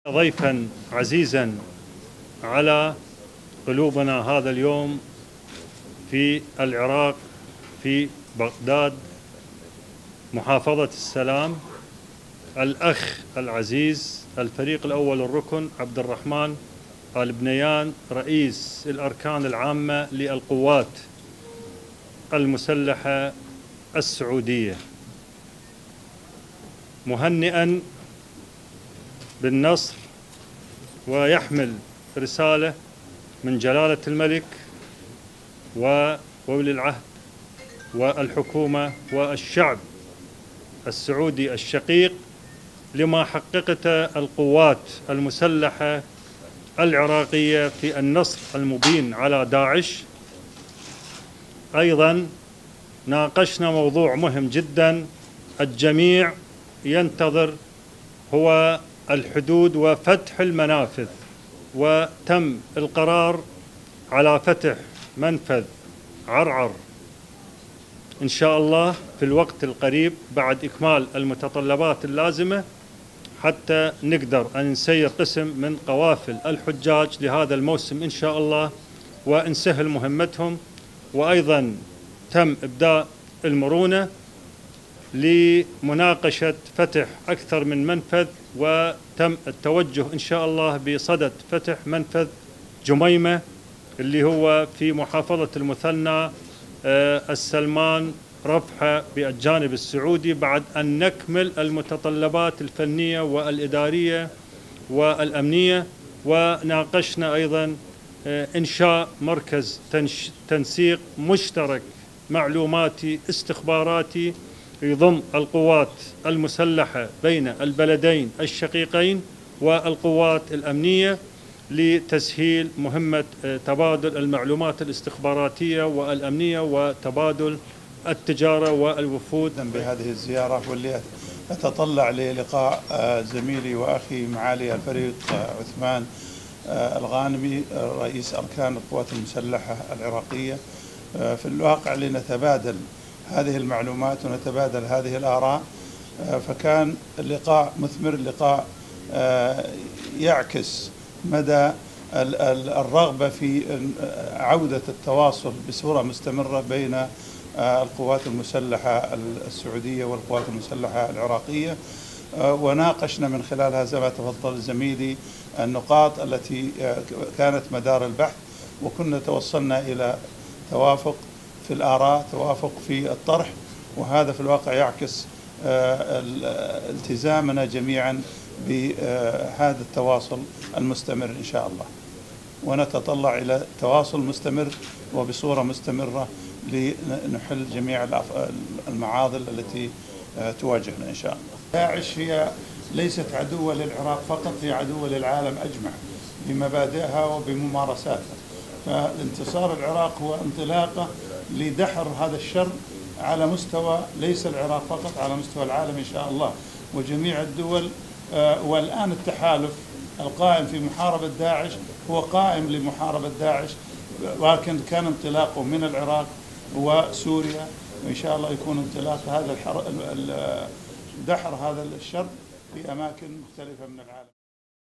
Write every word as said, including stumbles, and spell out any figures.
ضيفا عزيزا على قلوبنا هذا اليوم في العراق، في بغداد، محافظة السلام، الأخ العزيز الفريق الأول الركن عبد الرحمن آل بنيان، رئيس الأركان العامة للقوات المسلحة السعودية، مهنئا بالنصر، ويحمل رسالة من جلالة الملك وولي العهد والحكومة والشعب السعودي الشقيق لما حققته القوات المسلحة العراقية في النصر المبين على داعش. أيضا ناقشنا موضوع مهم جدا الجميع ينتظر، هو الحدود وفتح المنافذ، وتم القرار على فتح منفذ عرعر إن شاء الله في الوقت القريب بعد إكمال المتطلبات اللازمة حتى نقدر أن نسير قسم من قوافل الحجاج لهذا الموسم إن شاء الله ونسهل مهمتهم. وأيضا تم إبداء المرونة لمناقشة فتح أكثر من منفذ، وتم التوجه إن شاء الله بصدد فتح منفذ جميمة اللي هو في محافظة المثنى السلمان رفحة بالجانب السعودي، بعد أن نكمل المتطلبات الفنية والإدارية والأمنية. وناقشنا أيضا إنشاء مركز تنسيق مشترك معلوماتي استخباراتي يضم القوات المسلحة بين البلدين الشقيقين والقوات الأمنية لتسهيل مهمة تبادل المعلومات الاستخباراتية والأمنية وتبادل التجارة والوفود. بهذه الزيارة واللي أتطلع للقاء زميلي وأخي معالي الفريق عثمان الغانمي رئيس أركان القوات المسلحة العراقية، في الواقع لنتبادل هذه المعلومات ونتبادل هذه الآراء. فكان اللقاء مثمر، لقاء يعكس مدى الرغبة في عودة التواصل بصورة مستمرة بين القوات المسلحة السعودية والقوات المسلحة العراقية. وناقشنا من خلالها زي ما تفضل زميلي النقاط التي كانت مدار البحث، وكنا توصلنا إلى توافق في الآراء، توافق في الطرح، وهذا في الواقع يعكس التزامنا جميعا بهذا التواصل المستمر إن شاء الله. ونتطلع إلى تواصل مستمر وبصورة مستمرة لنحل جميع المعاضل التي تواجهنا إن شاء الله. داعش هي ليست عدوة للعراق فقط، هي عدوة للعالم أجمع بمبادئها وبممارساتها. فانتصار العراق هو انطلاقة لدحر هذا الشر على مستوى ليس العراق فقط، على مستوى العالم إن شاء الله وجميع الدول. والآن التحالف القائم في محاربة داعش هو قائم لمحاربة داعش، ولكن كان انطلاقه من العراق وسوريا، وإن شاء الله يكون انطلاق هذا الحر... دحر هذا الشر في أماكن مختلفة من العالم.